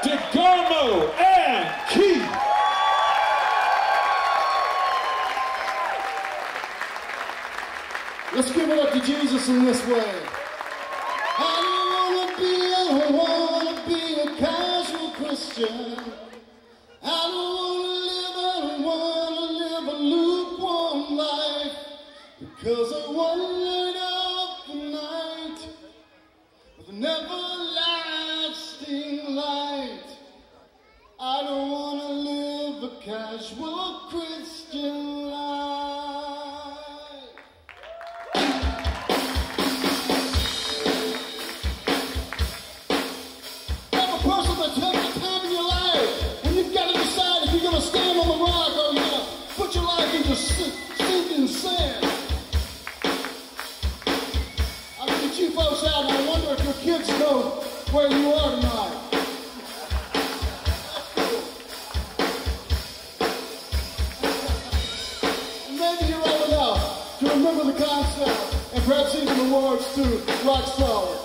DeGarmo Key. Let's give it up to Jesus in this way. I don't wanna be a casual Christian. I don't wanna live a lukewarm life, because I wandered off the night with an everlasting light. I don't wanna live a casual Christian life. I'm a person that takes the time in your life when you've got to decide if you're going to stand on the rock or you're going to put your life into sinking sand. I look at you folks out and I wonder if your kids know where you are tonight. To remember the concept and perhaps even the words to Rock Solid.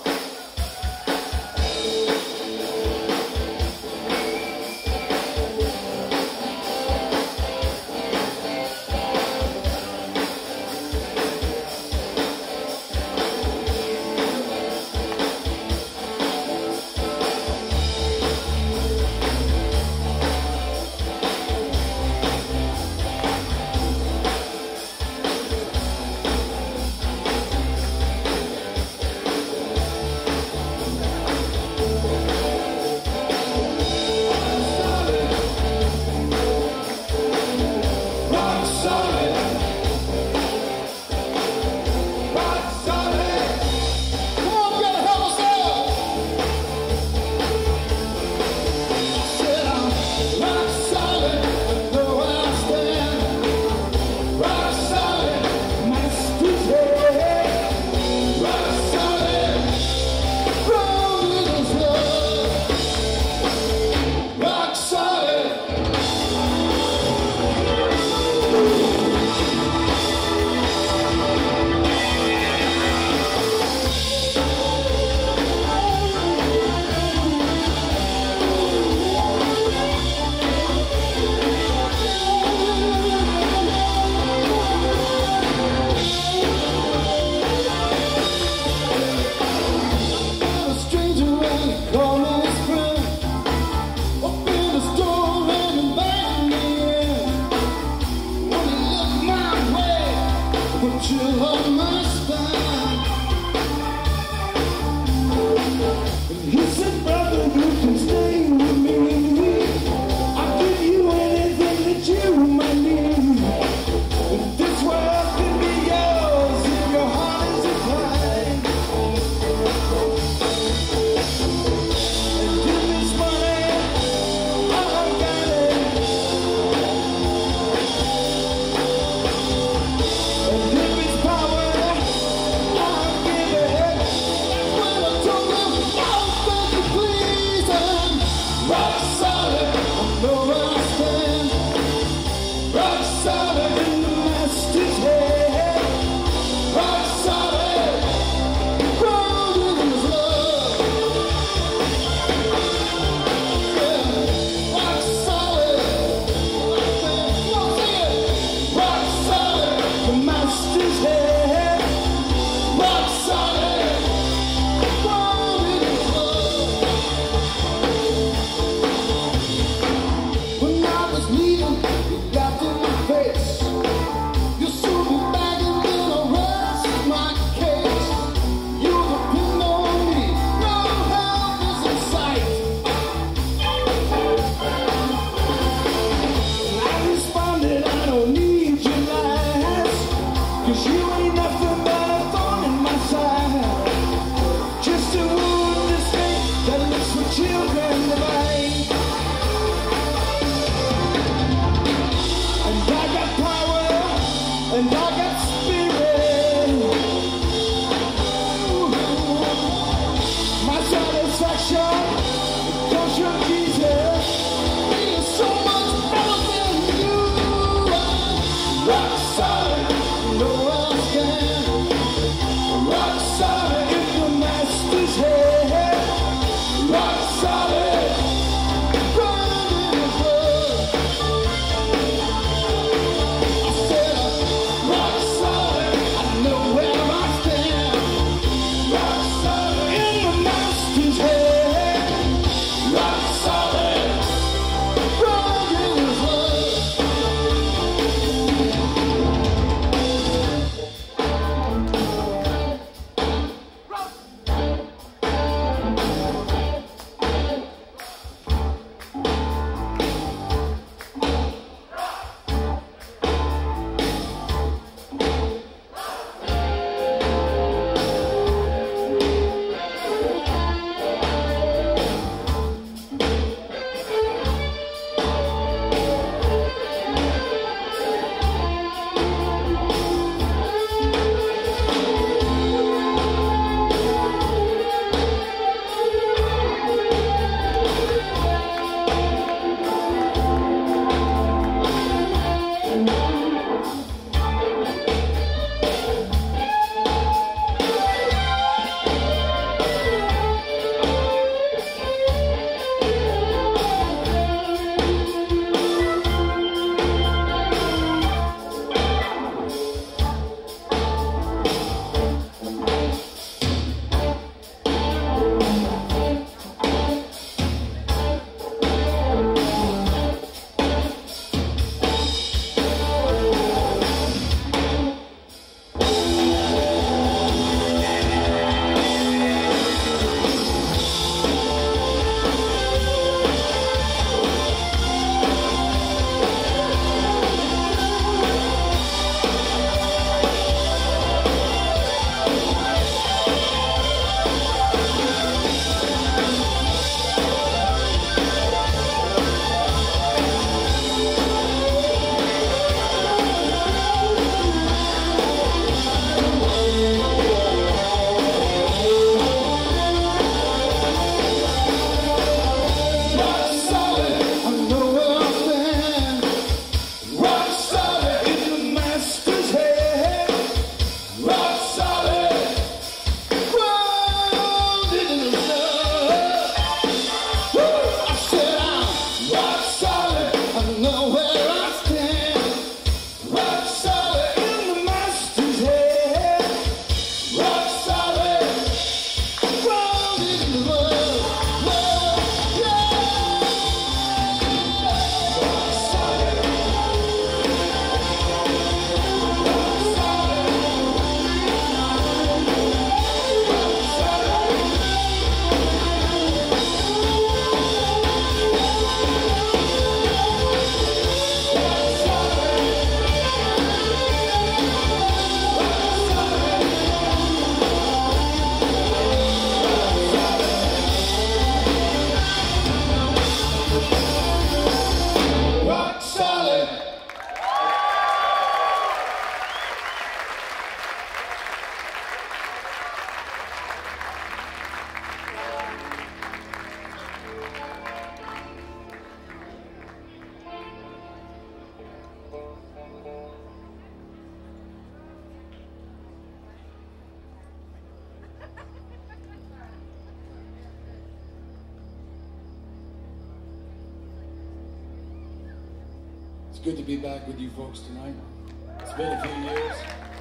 good to be back with you folks tonight. It's been a few years.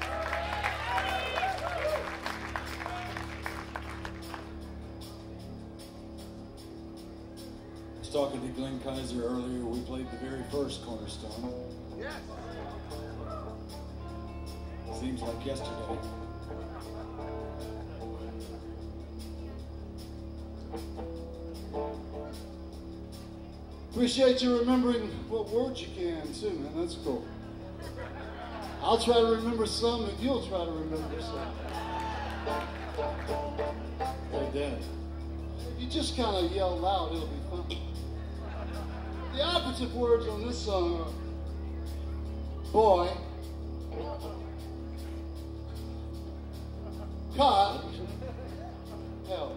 I was talking to Glenn Kaiser earlier. We played the very first Cornerstone. Yes. Seems like yesterday. Appreciate you remembering what words you can too, man. That's cool. I'll try to remember some, and you'll try to remember some. Hey, Dan. If you just kind of yell loud, it'll be fun. The operative words on this song are boy, God, hell.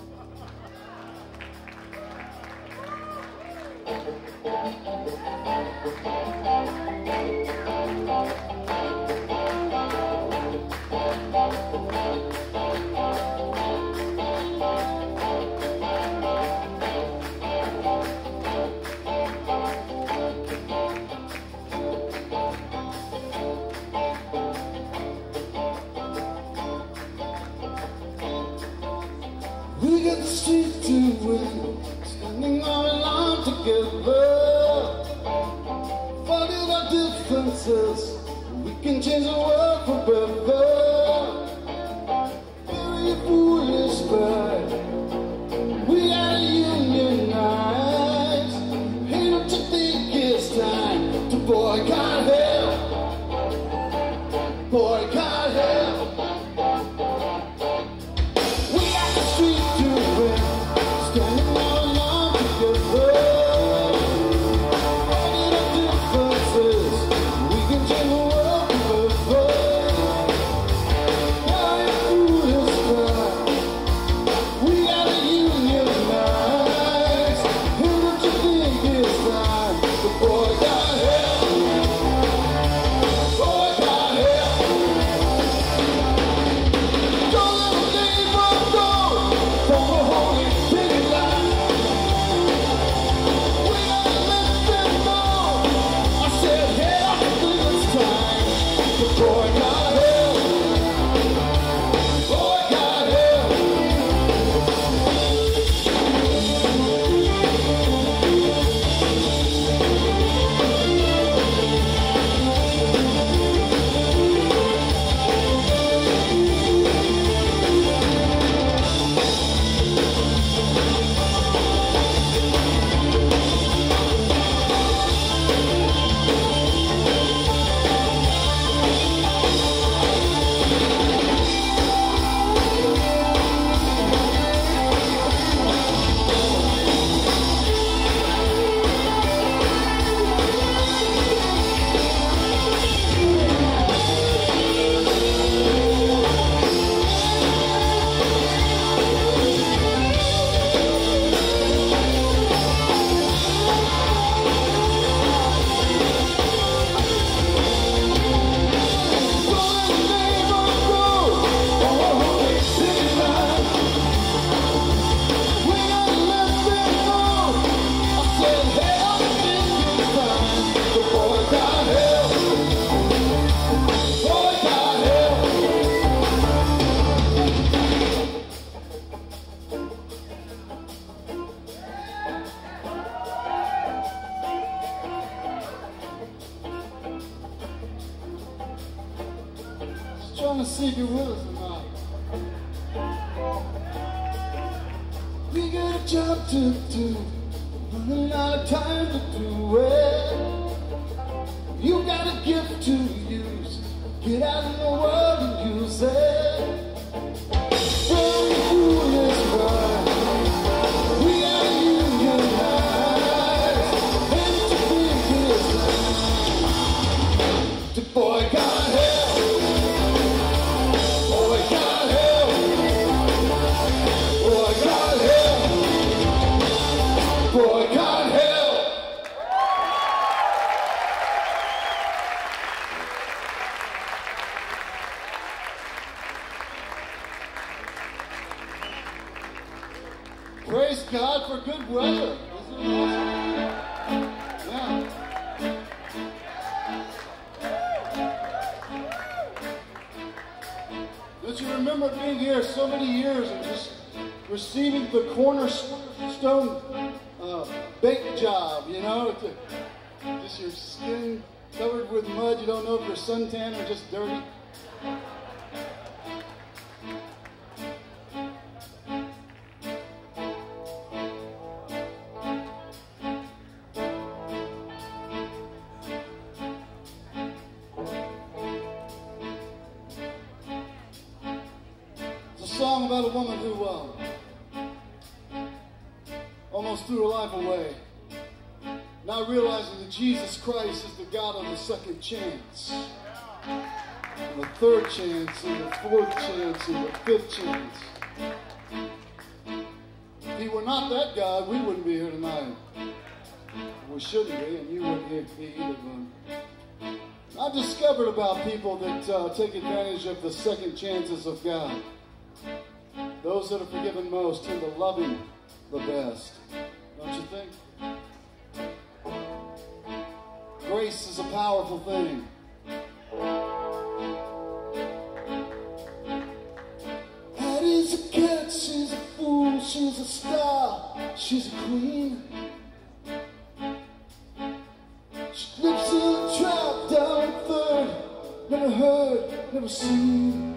We got the street to win, standing all alone together. Forget our differences, we can change the world forever. Very foolish pride, we gotta unionize. Hey, don't you think it's time to boycott hell? Boycott hell. Trying to see if you're with us or not. We got a job to do, running out of time to do it. You got a gift to use, get out in the world and use it. Very foolish pride, we gotta unionize. And to think it's to boycott hell. Boycott hell! Praise God for good weather. Isn't it awesome? Yeah. remember being here so many years and just receiving the Cornerstone bake job, you know? Just your skin covered with mud. You don't know if you're suntan or just dirty. It's a song about a woman who almost threw her life away, not realizing that Jesus Christ is the God of the second chance, and the third chance, and the fourth chance, and the fifth chance. If he were not that God, we wouldn't be here tonight. We shouldn't be, and you wouldn't be either. I've discovered about people that take advantage of the second chances of God. Those that are forgiven most tend to love him the best. Don't you think? Grace is a powerful thing. Hattie's a cat, she's a fool, she's a star, she's a queen. She lives in a trap down third, never heard, never seen.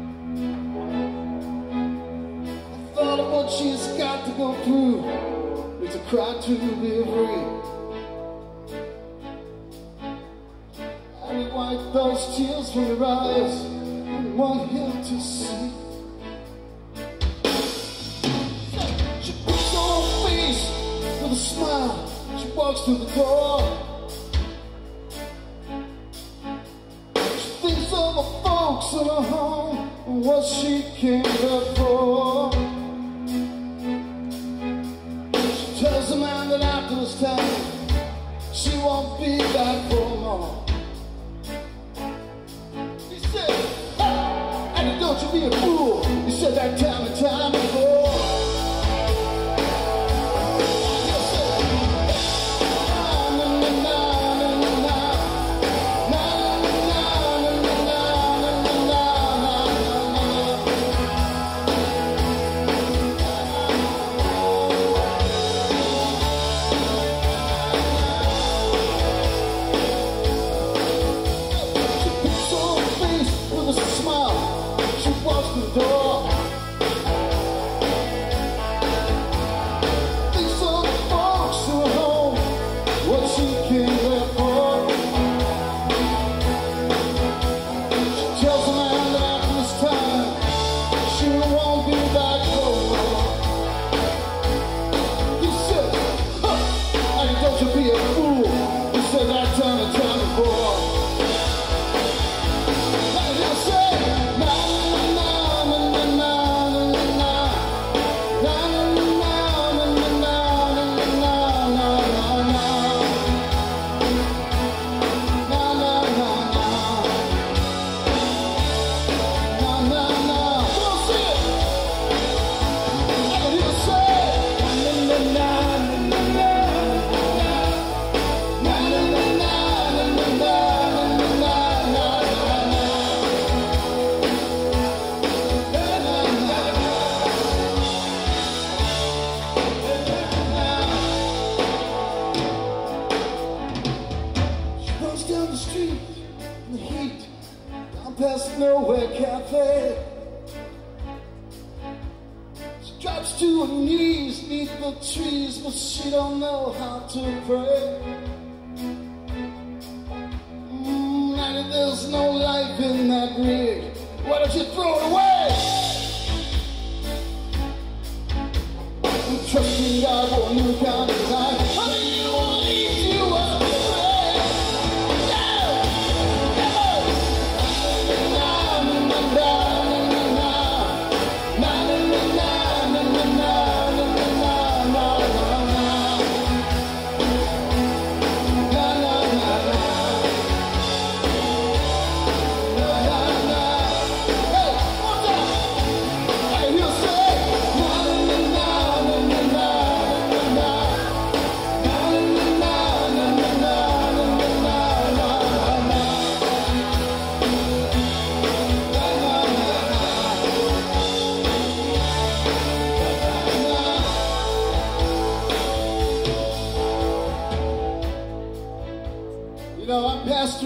I thought of what she's got to go through, it's a cry to be free. Wipe those tears from your eyes and want him to see. She puts on her face with a smile. She walks through the door. She thinks of her folks and her home and what she came there for. She tells the man that after this time she won't be back for more. Don't you be a fool, you said that time and time before. She puts on her face with a smile. She walks through the door. Thinks of the folks who are home, what she came there for. She tells the man that after this time she won't be back home. He said, hey, don't you be a fool. He said that time and time before. And he'll say, past Nowhere Cafe. She drops to her knees neath the trees, but she don't know how to pray. And if there's no life in that rig, why don't you throw it away? I'm trusting God for a new kind of life. Honey, you won't leave you up to pray.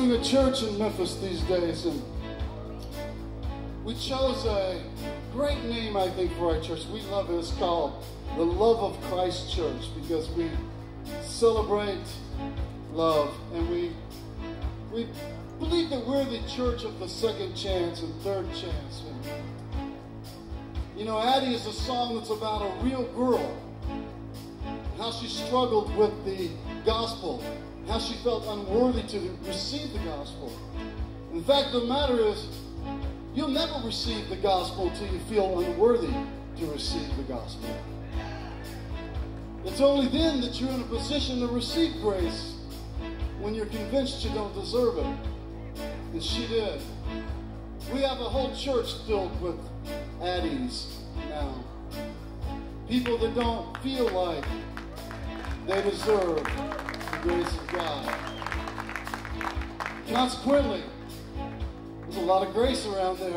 visiting a church in Memphis these days, and we chose a great name, I think, for our church. We love it. It's called the Love of Christ Church, because we celebrate love, and we believe that we're the church of the second chance and third chance. And, you know, Addie is a song that's about a real girl, how she struggled with the gospel, how she felt unworthy to receive the gospel. In fact, the matter is, you'll never receive the gospel until you feel unworthy to receive the gospel. It's only then that you're in a position to receive grace, when you're convinced you don't deserve it. And she did. We have a whole church filled with Addies now. People that don't feel like they deserve the grace of God. Consequently, there's a lot of grace around there.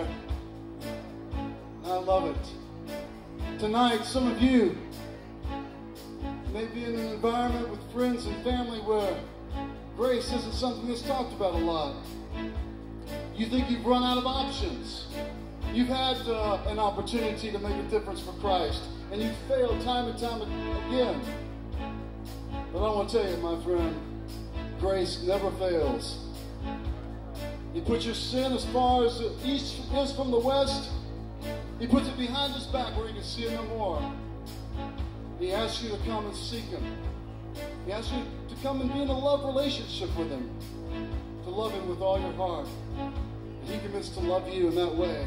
I love it. Tonight, some of you may be in an environment with friends and family where grace isn't something that's talked about a lot. You think you've run out of options. You've had an opportunity to make a difference for Christ, and you've failed time and time again. But I want to tell you, my friend, grace never fails. He puts your sin as far as the east is from the west. He puts it behind his back where you can see it no more. He asks you to come and seek him. He asks you to come and be in a love relationship with him, to love him with all your heart. And he commits to love you in that way.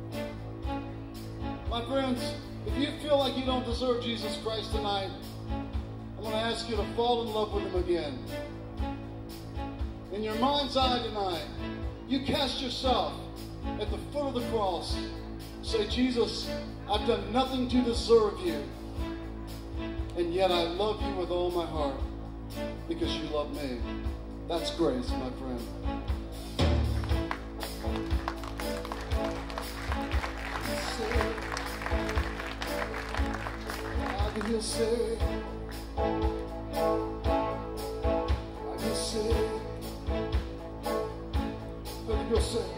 My friends, if you feel like you don't deserve Jesus Christ tonight, I want to ask you to fall in love with him again. In your mind's eye tonight, you cast yourself at the foot of the cross. Say, Jesus, I've done nothing to deserve you, and yet I love you with all my heart because you love me. That's grace, my friend. I can say, let me go say,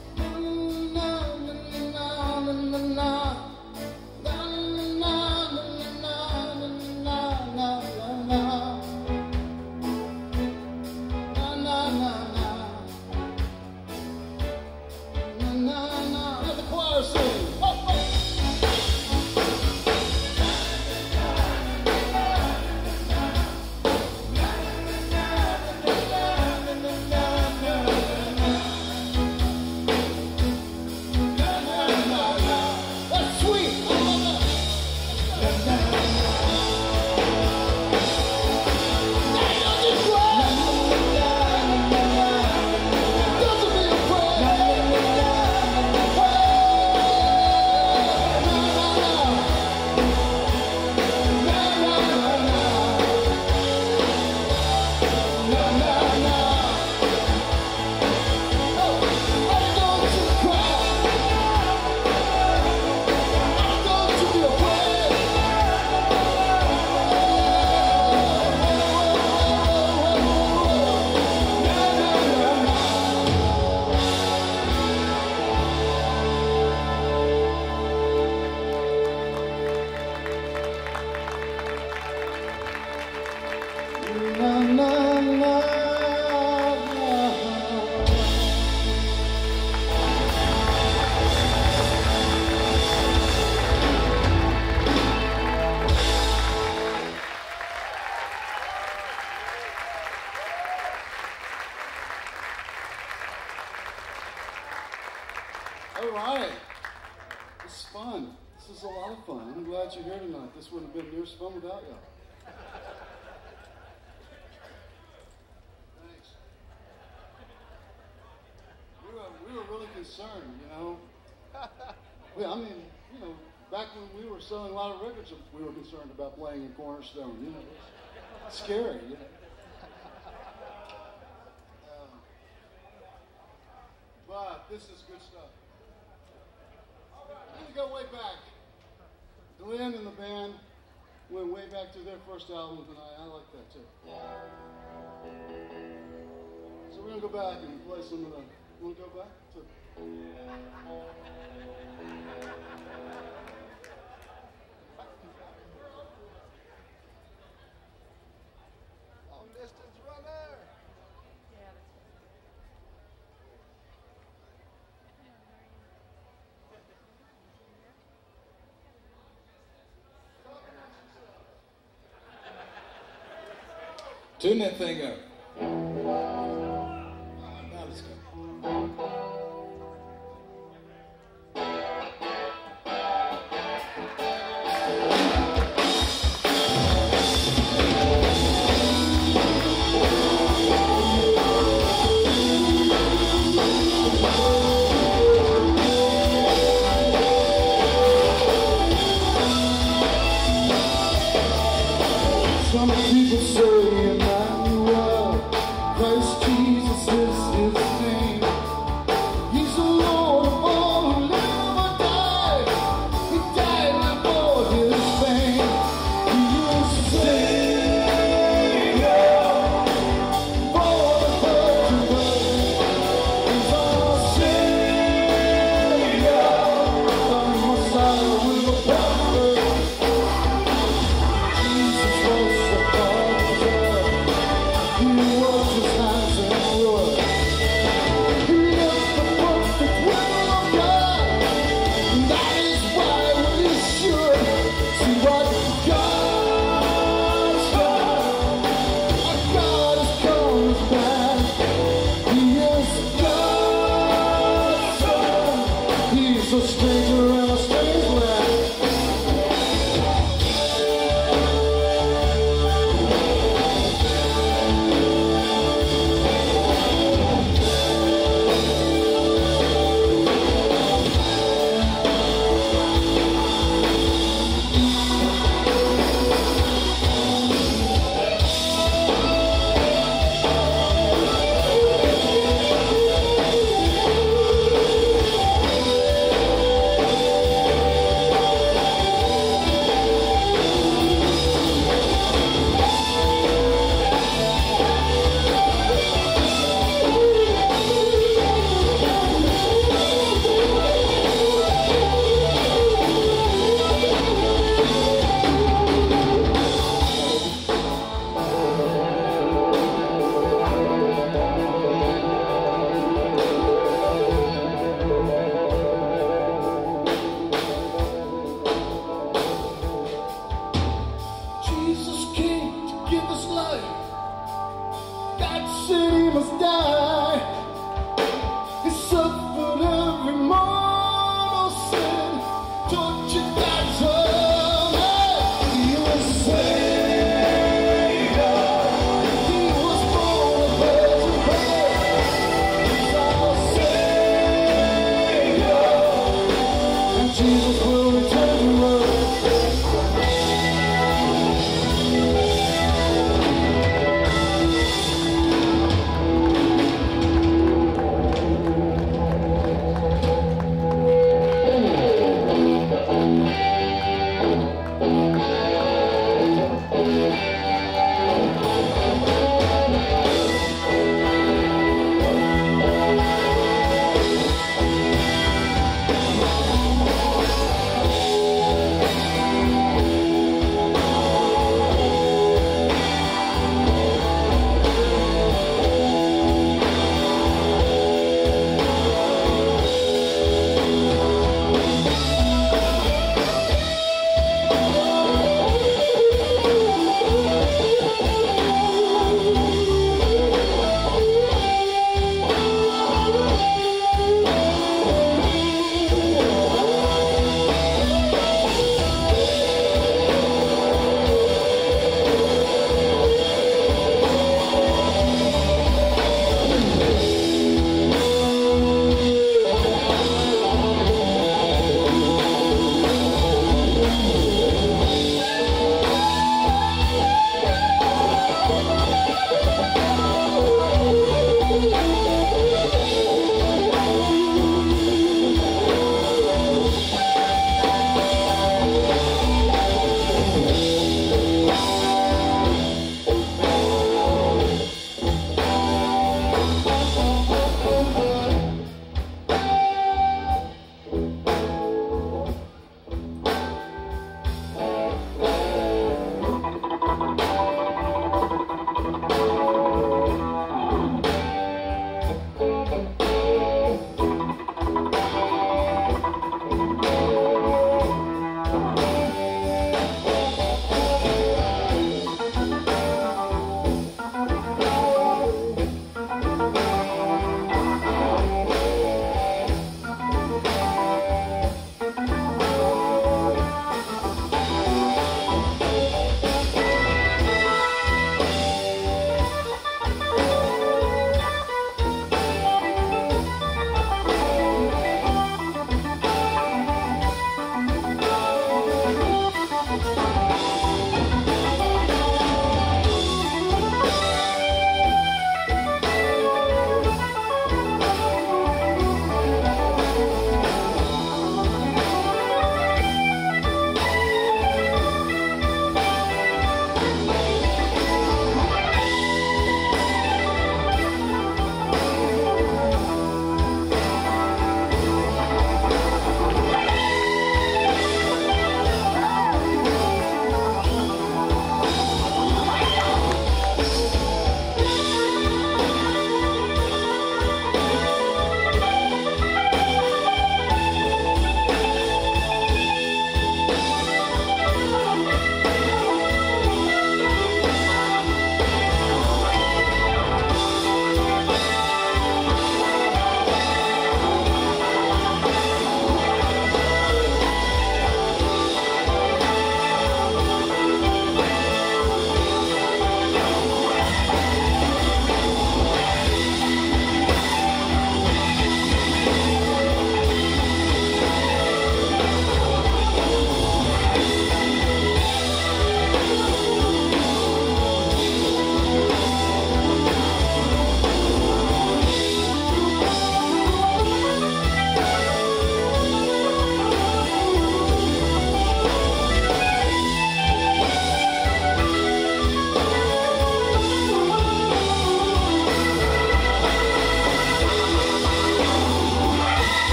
all right. It's fun. This is a lot of fun. I'm glad you're here tonight. This wouldn't have been near as fun without you. Thanks. We were really concerned, you know. I mean, you know, back when we were selling a lot of records, we were concerned about playing in Cornerstone. You know, it's scary. You know. But this is good stuff. I'm going to go way back. Glenn and the band went way back to their first album tonight. I like that too. So we're gonna go back and play some of the. You wanna go back? Long distance runner. Yeah, that's Tune that thing up. Now let's go. Some people say you're not well.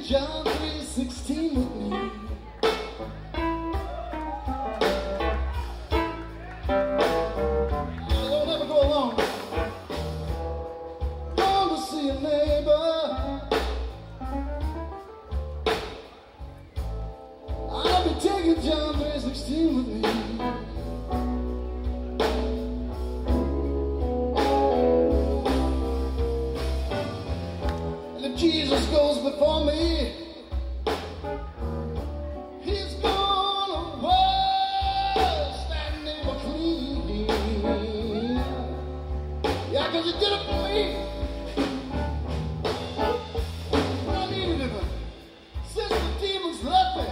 John 3:16 with me. Don't ever go alone. Going to see a neighbor. I'll be taking John 3:16 with me. And if Jesus goes before me, he's gonna wash that neighbor clean. Yeah, 'cause he did it for me. I needed him since the demons left me.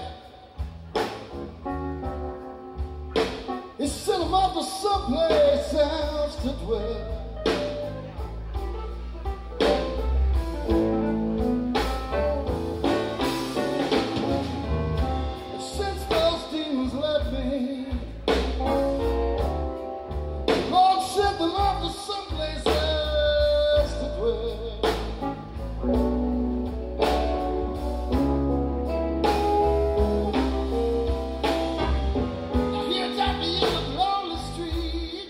He sent him off to someplace else to dwell. And since those demons left me, the Lord sent them off to someplace else to dwell. Now here got me in a lonely street,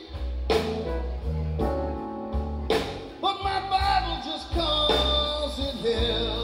but my Bible just calls it hell.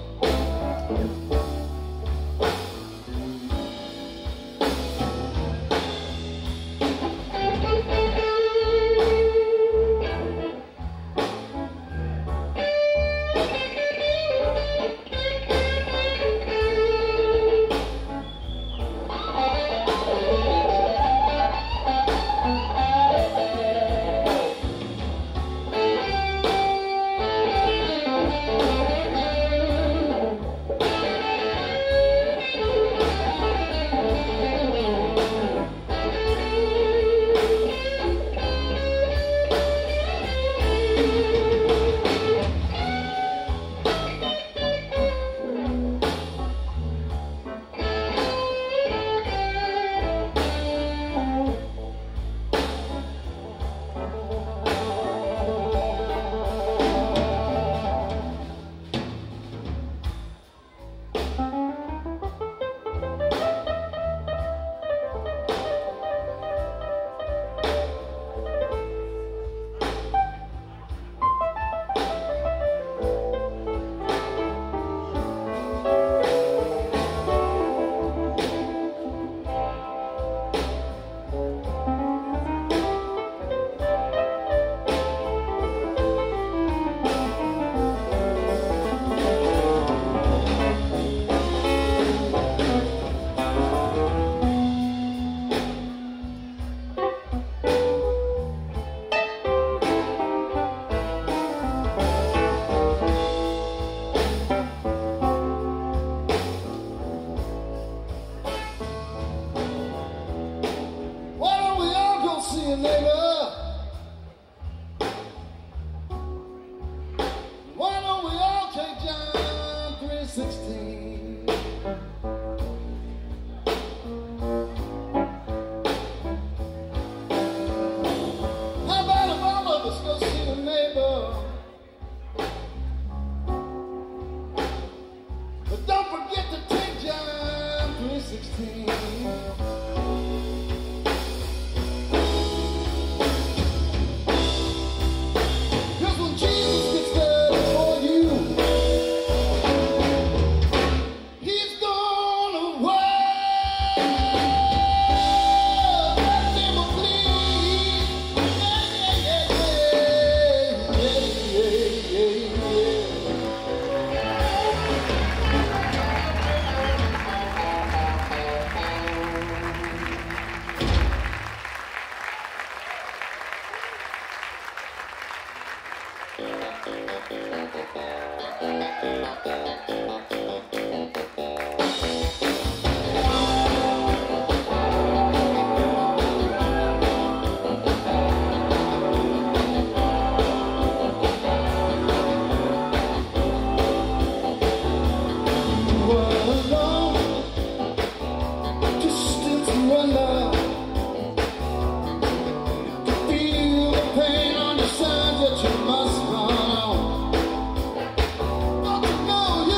Why don't we all go see a neighbor? Why don't we all take John 3:16? How about if all of us go see a neighbor? But don't forget to take John 3:16. Cause when Jesus gets there before you, he's gonna wash that devil clean. Yeah, yeah, yeah, Don't you know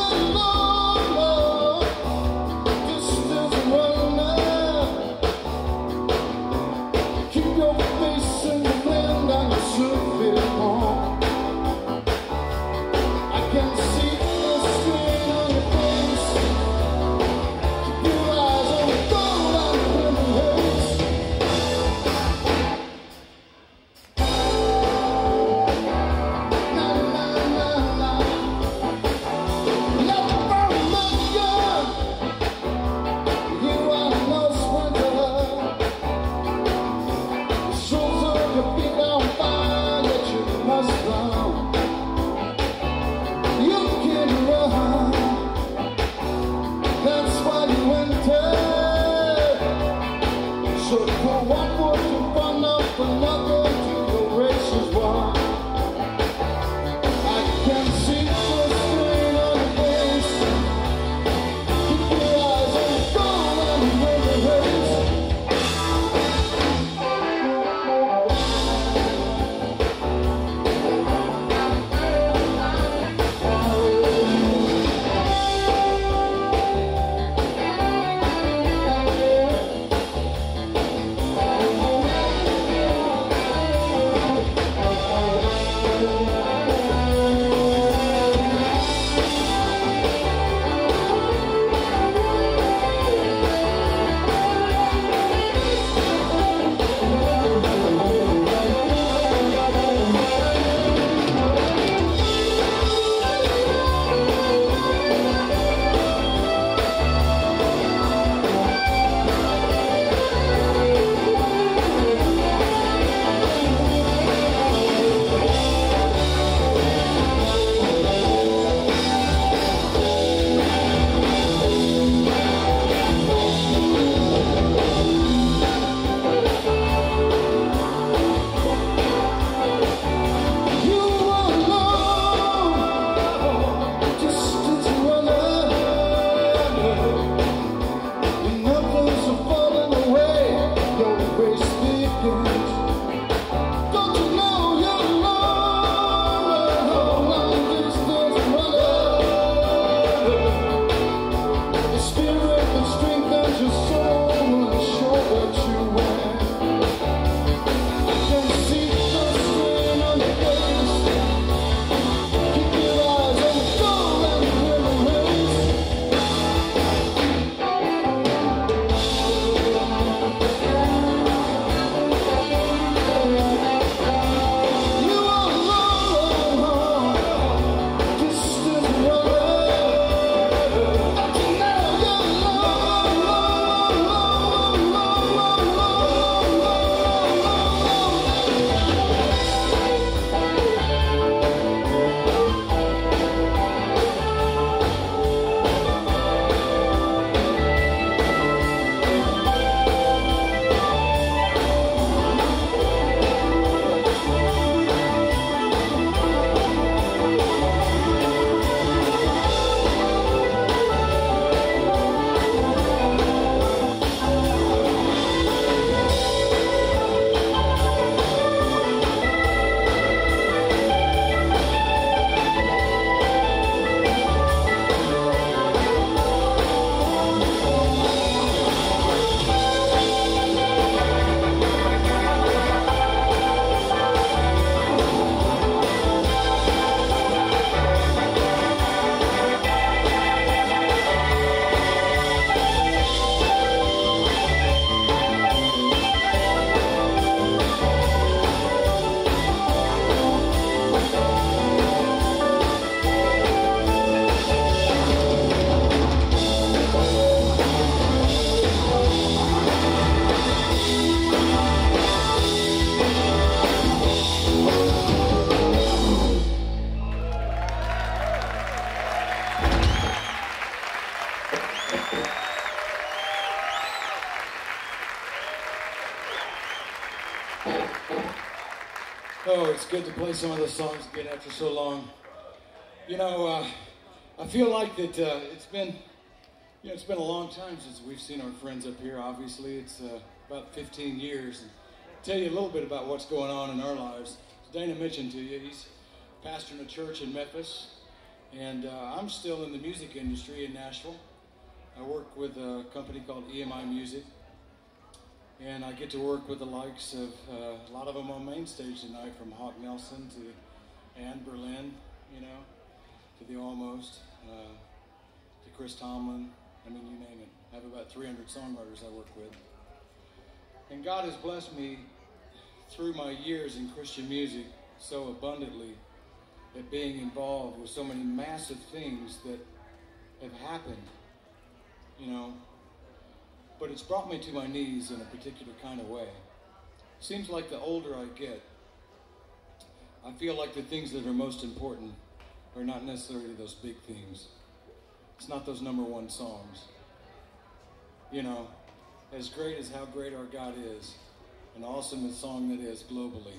good to play some of those songs again after so long. You know, I feel like that it's been a long time since we've seen our friends up here. Obviously, it's about 15 years. And I'll tell you a little bit about what's going on in our lives. As Dana mentioned to you, he's pastoring a church in Memphis, and I'm still in the music industry in Nashville. I work with a company called EMI Music. And I get to work with the likes of a lot of them on main stage tonight, from Hawk Nelson to Ann Berlin, you know, to the Almost, to Chris Tomlin. I mean, you name it. I have about 300 songwriters I work with. And God has blessed me through my years in Christian music so abundantly at being involved with so many massive things that have happened, you know. But it's brought me to my knees in a particular kind of way. Seems like the older I get, I feel like the things that are most important are not necessarily those big things. It's not those #1 songs. You know, as great as how great our God is, an awesome song that is globally,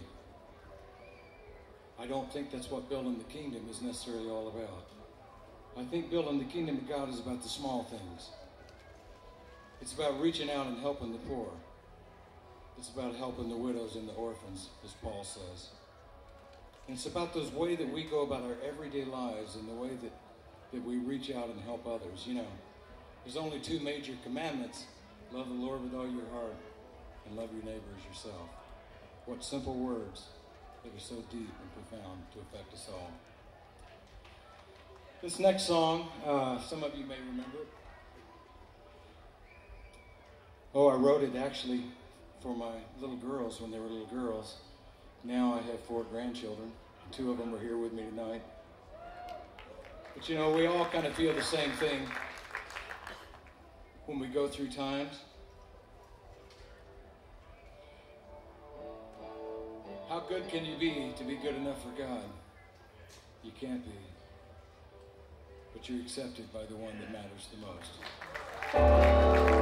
I don't think that's what building the kingdom is necessarily all about. I think building the kingdom of God is about the small things. It's about reaching out and helping the poor. It's about helping the widows and the orphans, as Paul says. And it's about those way that we go about our everyday lives and the way that we reach out and help others. You know, there's only 2 major commandments. Love the Lord with all your heart and love your neighbor as yourself. What simple words that are so deep and profound to affect us all. This next song, some of you may remember it. Oh, I wrote it actually for my little girls when they were little girls. Now I have 4 grandchildren. 2 of them are here with me tonight. But you know, we all kind of feel the same thing when we go through times. How good can you be to be good enough for God? You can't be. But you're accepted by the one that matters the most.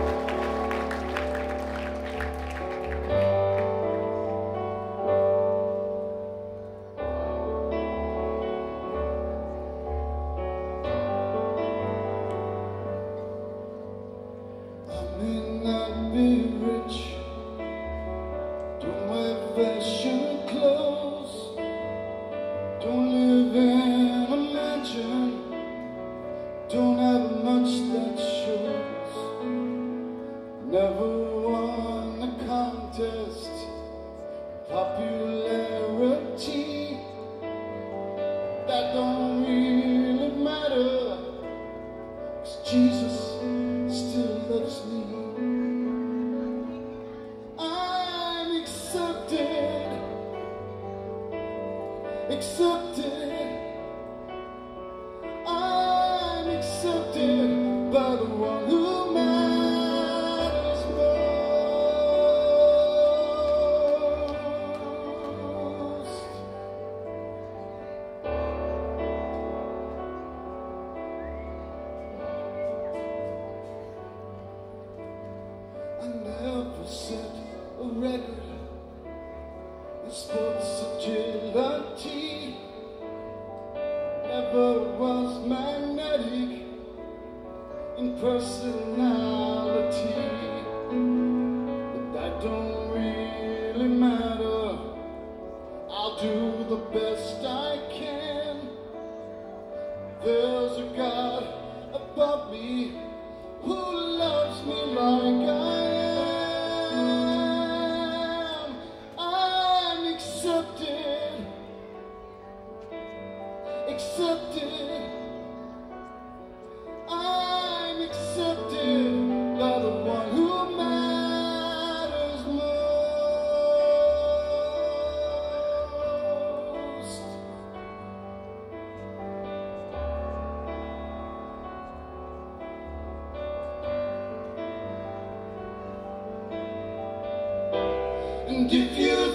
And if you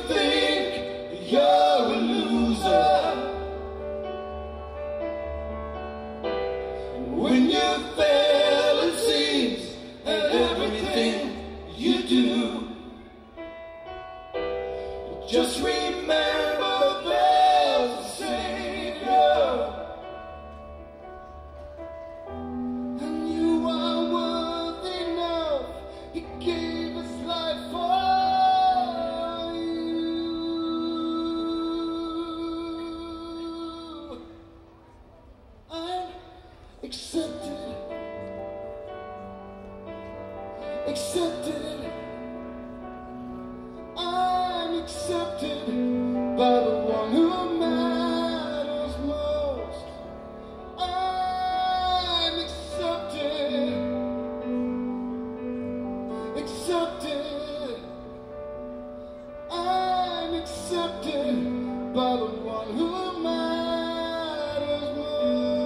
think you're a loser, when you fail it seems at everything you do, just remember that accepted, accepted. I'm accepted by the one who matters most. I'm accepted, accepted. I'm accepted by the one who matters most.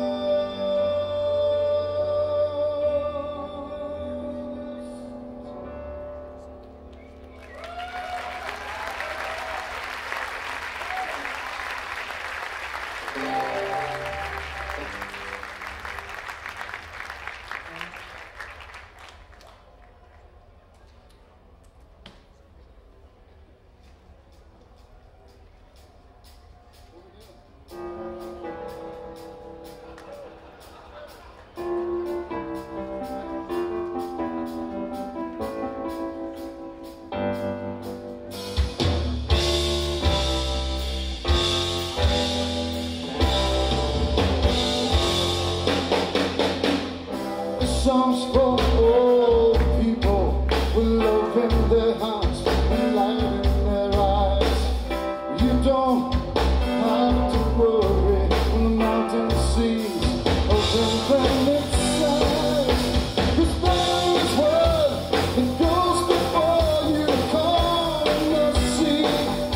Songs for all people with love in their hearts and light in their eyes. You don't have to worry when the mountain seas open them its sides. 'Cause there is one that goes before you, calm the sea.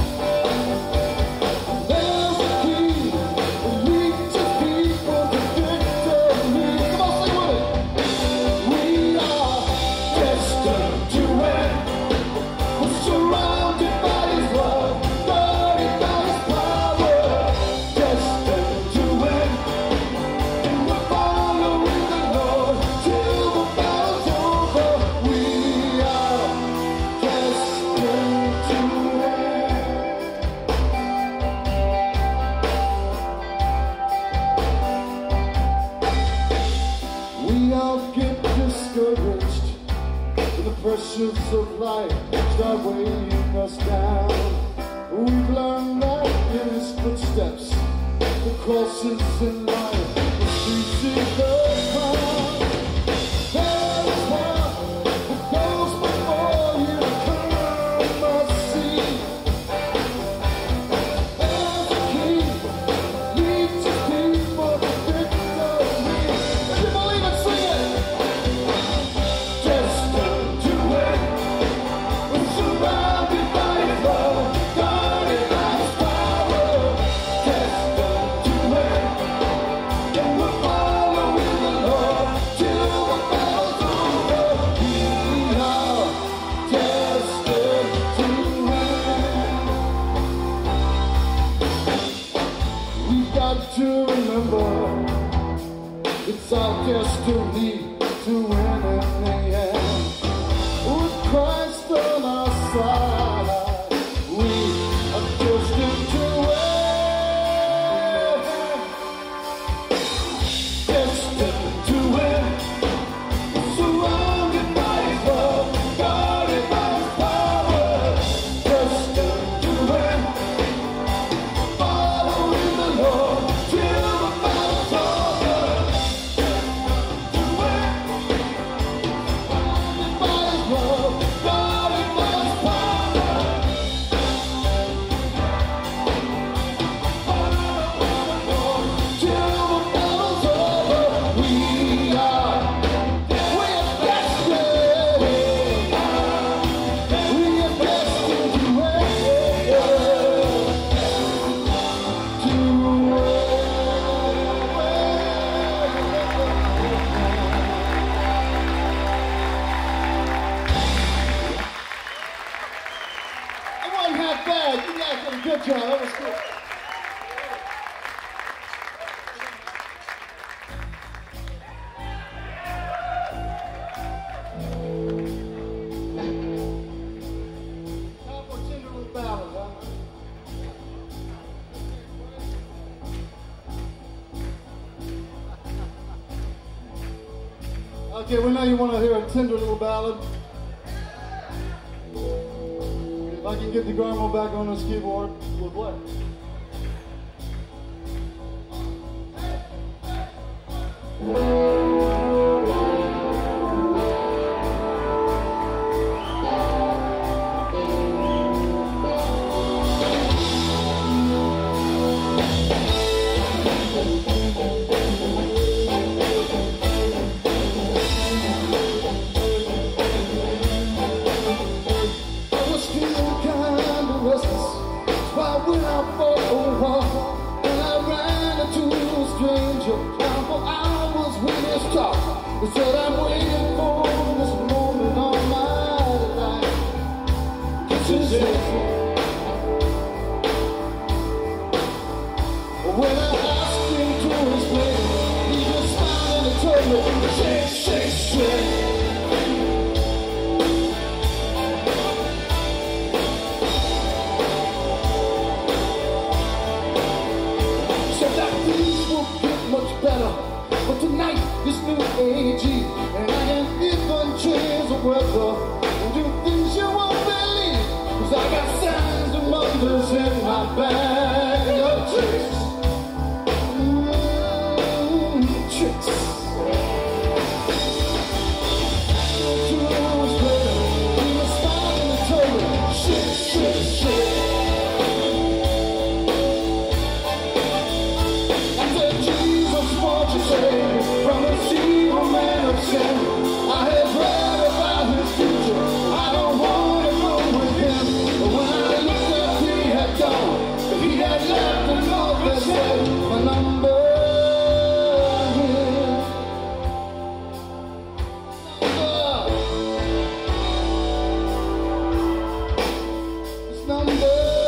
There's a key that leads people to victory. Come on, sing with it. We are destined to win. We're surrounded by His love, guarded by His power. Destined to win, and we're following the Lord till the battle's over. We are destined to win. We all get discouraged when the pressures of life start weighing us down. We've learned that in His footsteps, the crosses in life, the streets He goes round. There is one that goes before you, come must see. There's a key that leads His people to victory. If you believe it, sing it. Destined to win. We're surrounded by His love, guarded by His power. Destined to win, and we're following the Lord till the battle's over. We are destined to win. We've got to remember it's our destiny to win in the end. With Christ on our side, we are destined to win. Destined to win. Surrounded by His love, guarded by His power. Destined to win. Following the Lord till the battle's over. To win. Surrounded by His love, guarded by His power. Following the Lord till the battle's over. We are destined. We are destined to win. It wasn't half bad. You guys did a good job. That was good. Now for a tender little ballad, huh? Okay, we know you want to hear a tender little ballad. If I can get DeGarmo back on his keyboard, we'll play. Thank you. a couple hours with his talk. He said, I'm waiting for this moment all my life. This is it. When I asked him to explain, he just smiled and he told me, shake, shake, shake. Said that things will get much better, but tonight this new AG, and I can even change the weather and do things you won't believe, 'cause I got signs and wonders in my bag of tricks. I have read about his future. I don't want to go with him. But when I looked up, he had gone. He had left a note that said my number here. This number.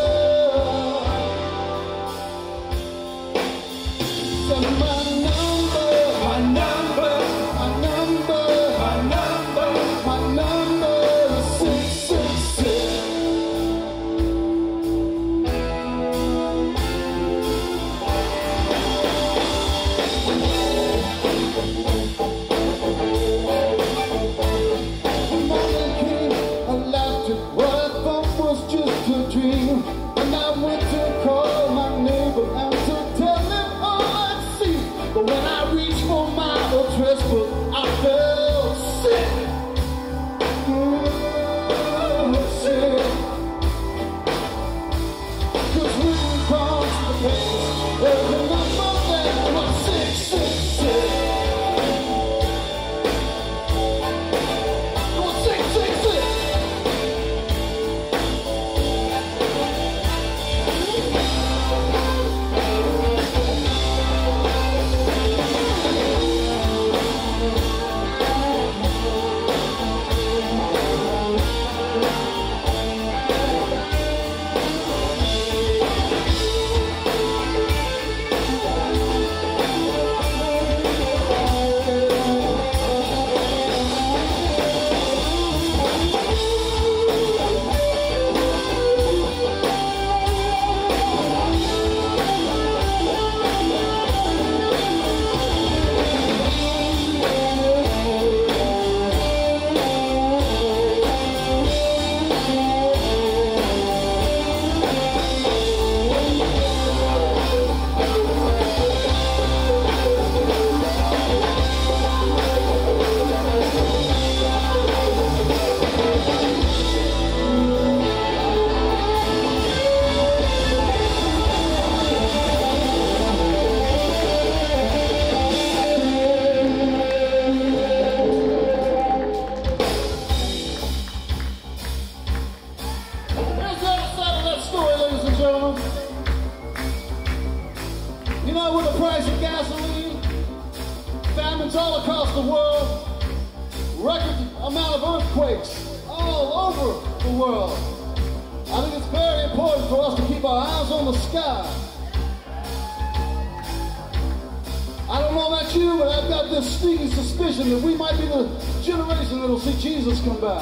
So my number is 666. The morning came, I laughed at what I thought was just a dream, and I went to call my neighbor and to tell him all I'd see. But when I reached for my address book, I felt sick. Sick. 'Cause written across the pages, there's a number that was 666. It was 666. You know, with the price of gasoline, famines all across the world, record amount of earthquakes all over the world, I think it's very important for us to keep our eyes on the sky. I don't know about you, but I've got this sneaky suspicion that we might be the generation that'll see Jesus come back.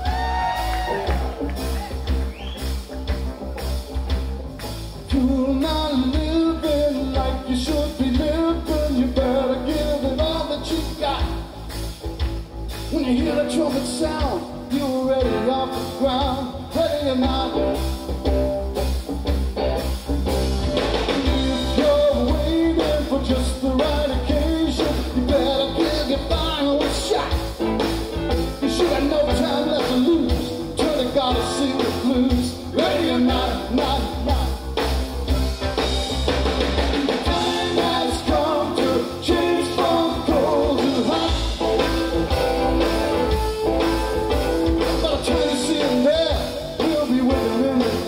You're not living like you should be living. You better give it all that you got. When you hear the trumpet sound, you're ready off the ground, ready or not. If you're waiting for just the right occasion, you better give your final shot. You should have no time left to lose. Turn to God and sing the blues, ready or not, not. We'll be waiting in the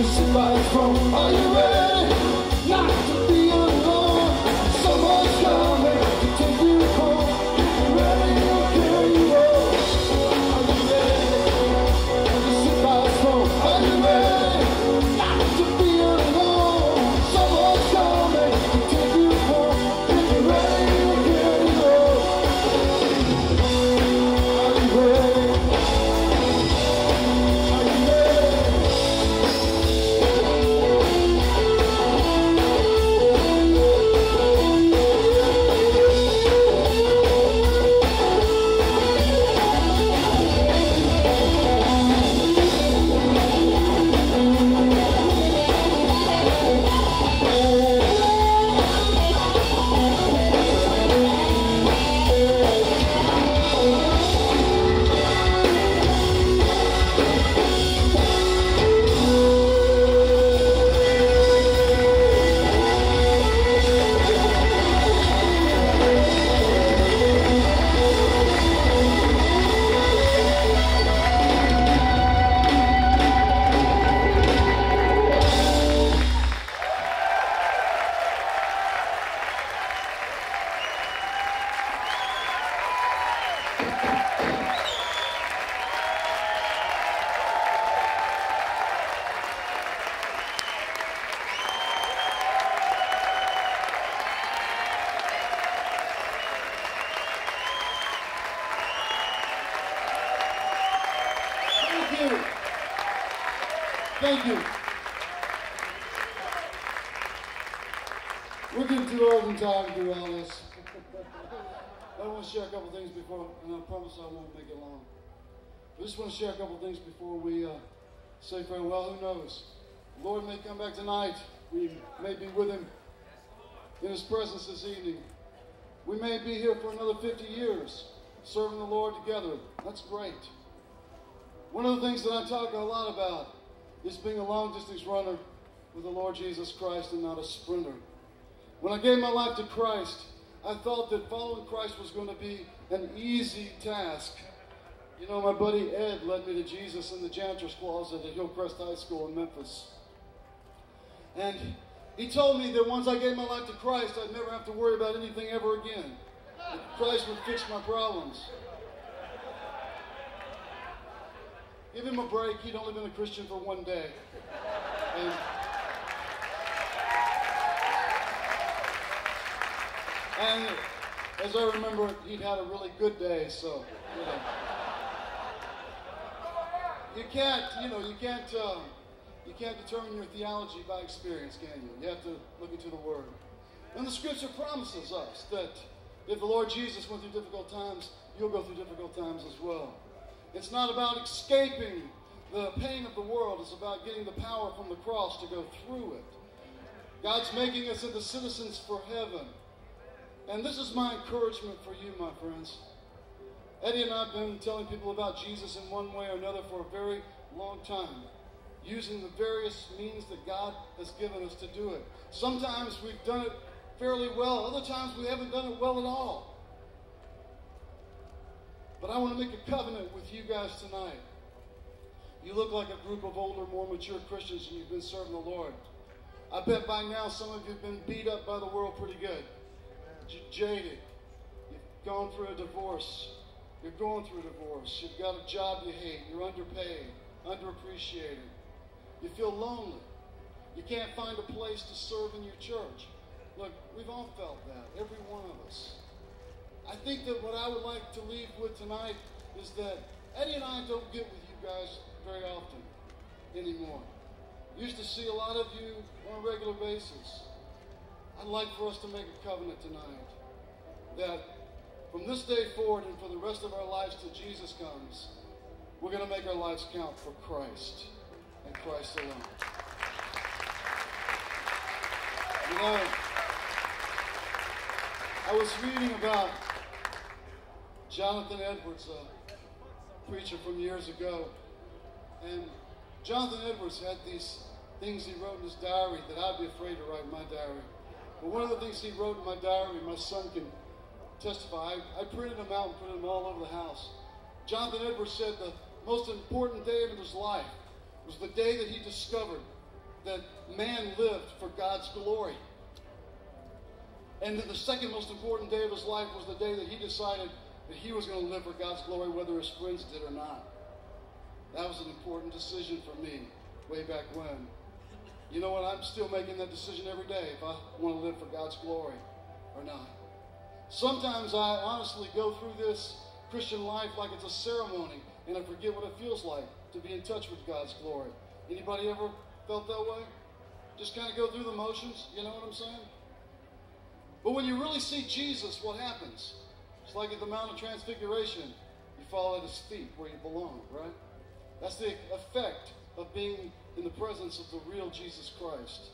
just sit by his phone. Are you ready not to be alone? Someone's coming to take you home. If you're ready, he'll carry you home. Are you ready? Just sit by his phone. Are you ready not to be alone? Someone's coming to take you home. If you're ready, he'll carry you home. Are you ready? Are you ready? Thank you. We're getting too old and tired to do all this. I want to share a couple things before, and I promise I won't make it long. I just want to share a couple things before we say farewell. Who knows? The Lord may come back tonight. We may be with him in his presence this evening. We may be here for another 50 years serving the Lord together. That's great. One of the things that I talk a lot about is being a long-distance runner with the Lord Jesus Christ and not a sprinter. When I gave my life to Christ, I thought that following Christ was going to be an easy task. You know, my buddy Ed led me to Jesus in the janitor's closet at Hillcrest High School in Memphis. And he told me that once I gave my life to Christ, I'd never have to worry about anything ever again. That Christ would fix my problems. Give him a break. He'd only been a Christian for one day. And as I remember, he'd had a really good day, so, you know. You can't determine your theology by experience, can you? You have to look into the Word. And the Scripture promises us that if the Lord Jesus went through difficult times, you'll go through difficult times as well. It's not about escaping the pain of the world. It's about getting the power from the cross to go through it. God's making us into citizens for heaven. And this is my encouragement for you, my friends. Eddie and I have been telling people about Jesus in one way or another for a very long time, using the various means that God has given us to do it. Sometimes we've done it fairly well. Other times we haven't done it well at all. But I want to make a covenant with you guys tonight. You look like a group of older, more mature Christians, and you've been serving the Lord. I bet by now some of you have been beat up by the world pretty good. Jaded. You've gone through a divorce. You're going through a divorce. You've got a job you hate. You're underpaid, underappreciated. You feel lonely. You can't find a place to serve in your church. Look, we've all felt that, every one of us. I think that what I would like to leave with tonight is that Eddie and I don't get with you guys very often anymore. Used to see a lot of you on a regular basis. I'd like for us to make a covenant tonight that from this day forward and for the rest of our lives till Jesus comes, we're going to make our lives count for Christ and Christ alone. You know, I was reading about Jonathan Edwards, a preacher from years ago, and Jonathan Edwards had these things he wrote in his diary that I'd be afraid to write in my diary. But one of the things he wrote in my diary, my son can testify, I printed them out and put them all over the house. Jonathan Edwards said the most important day of his life was the day that he discovered that man lived for God's glory. And that the second most important day of his life was the day that he decided that he was going to live for God's glory, whether his friends did or not. That was an important decision for me way back when. You know what? I'm still making that decision every day if I want to live for God's glory or not. Sometimes I honestly go through this Christian life like it's a ceremony, and I forget what it feels like to be in touch with God's glory. Anybody ever felt that way? Just kind of go through the motions, you know what I'm saying? But when you really see Jesus, what happens? It's like at the Mount of Transfiguration. You fall at his feet where you belong, right? That's the effect of being in the presence of the real Jesus Christ.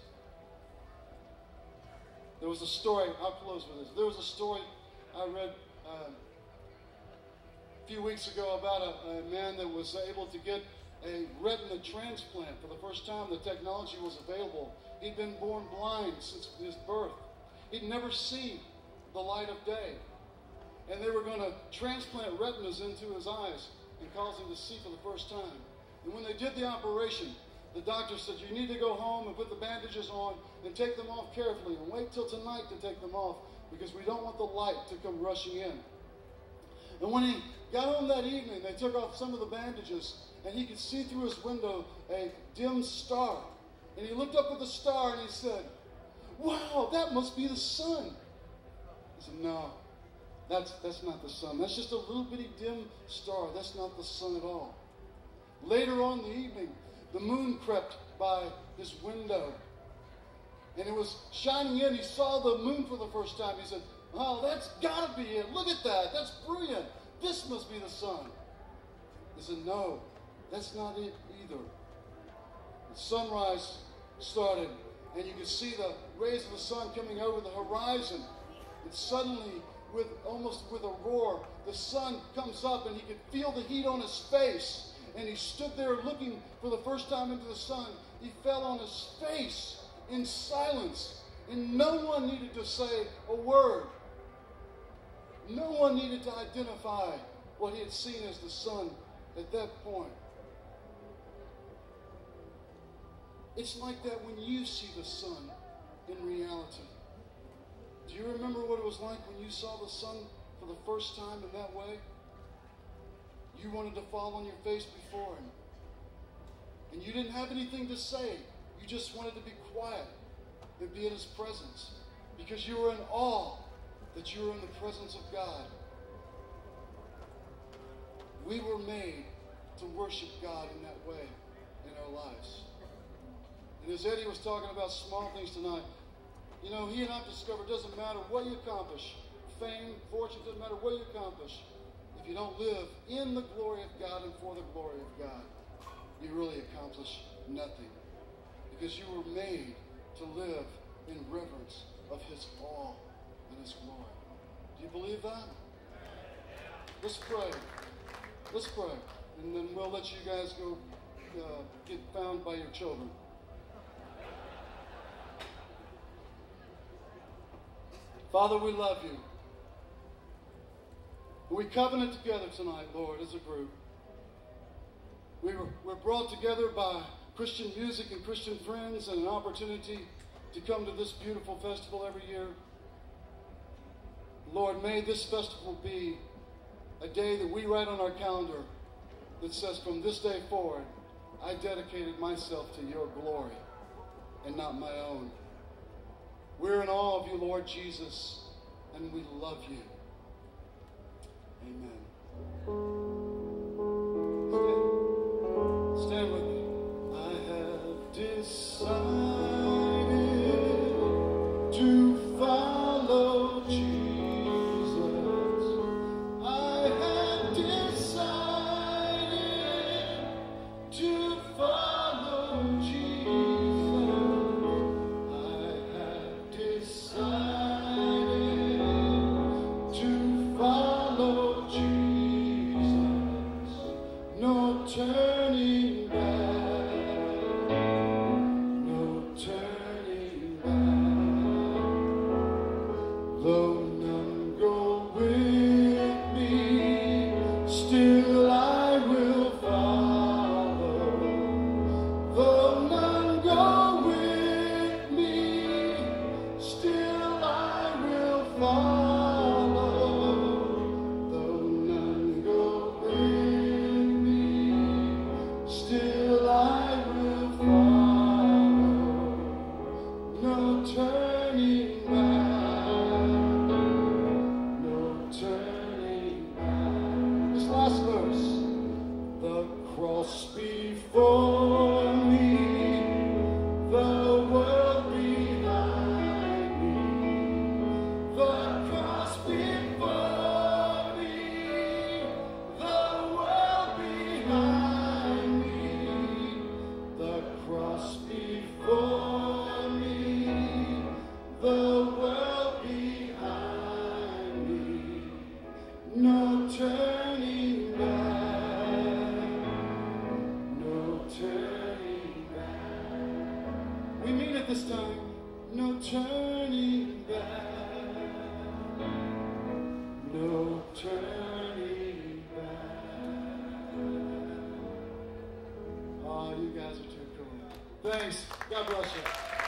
There was a story, I'll close with this. There was a story I read a few weeks ago about a man that was able to get a retina transplant for the first time. The technology was available. He'd been born blind since his birth. He'd never seen the light of day. And they were going to transplant retinas into his eyes and cause him to see for the first time. And when they did the operation, the doctor said, you need to go home and put the bandages on and take them off carefully and wait till tonight to take them off because we don't want the light to come rushing in. And when he got home that evening, they took off some of the bandages and he could see through his window a dim star. And he looked up at the star and he said, wow, that must be the sun. He said, no, that's not the sun. That's just a little bitty dim star. That's not the sun at all. Later on in the evening, the moon crept by his window. And it was shining in. He saw the moon for the first time. He said, oh, that's got to be it. Look at that. That's brilliant. This must be the sun. He said, no, that's not it either. The sunrise started, and you could see the rays of the sun coming over the horizon. And suddenly, almost with a roar, the sun comes up, and he could feel the heat on his face. And he stood there looking for the first time into the sun. He fell on his face in silence. And no one needed to say a word. No one needed to identify what he had seen as the sun at that point. It's like that when you see the sun in reality. Do you remember what it was like when you saw the sun for the first time in that way? You wanted to fall on your face before him. And you didn't have anything to say. You just wanted to be quiet and be in his presence. Because you were in awe that you were in the presence of God. We were made to worship God in that way in our lives. And as Eddie was talking about small things tonight, you know, he and I discovered it doesn't matter what you accomplish. Fame, fortune, doesn't matter what you accomplish. If you don't live in the glory of God and for the glory of God, you really accomplish nothing. Because you were made to live in reverence of his awe and his glory. Do you believe that? Let's pray. Let's pray. And then we'll let you guys go get found by your children. Father, we love you. We covenant together tonight, Lord, as a group. We're brought together by Christian music and Christian friends and an opportunity to come to this beautiful festival every year. Lord, may this festival be a day that we write on our calendar that says, from this day forward, I dedicated myself to your glory and not my own. We're in awe of you, Lord Jesus, and we love you. Amen. Stand with me. I have decided to follow Jesus. I have decided to follow Jesus. I have decided this time. No turning back. No turning back. Oh, you guys are too cool. Thanks. God bless you.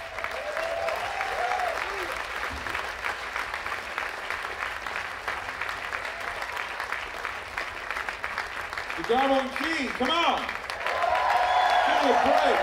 DeGarmo Key, come on! Give me a break.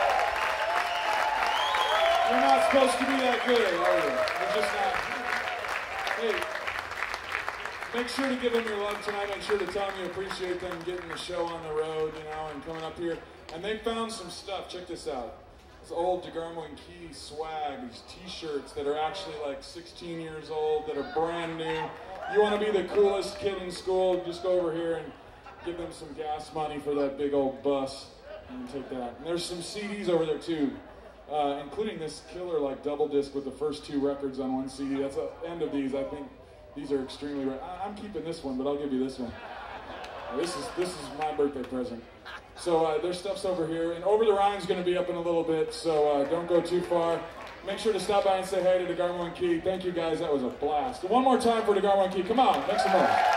You're not supposed to be that good, are you? You're just not. Hey, make sure to give them your love tonight. Make sure to tell them you appreciate them getting the show on the road, you know, and coming up here. And they found some stuff. Check this out. This old DeGarmo Key swag, these t-shirts that are actually like 16 years old, that are brand new. You want to be the coolest kid in school, just go over here and give them some gas money for that big old bus and take that. And there's some CDs over there too, including this killer like double disc with the first 2 records on one CD. That's the end of these. I think these are extremely rare. I'm keeping this one, but I'll give you this one. This is my birthday present. So their stuff's over here, and Over the Rhine's going to be up in a little bit, so don't go too far. Make sure to stop by and say hey to DeGarmo Key. Thank you guys, that was a blast. One more time for DeGarmo Key. Come on, make some noise.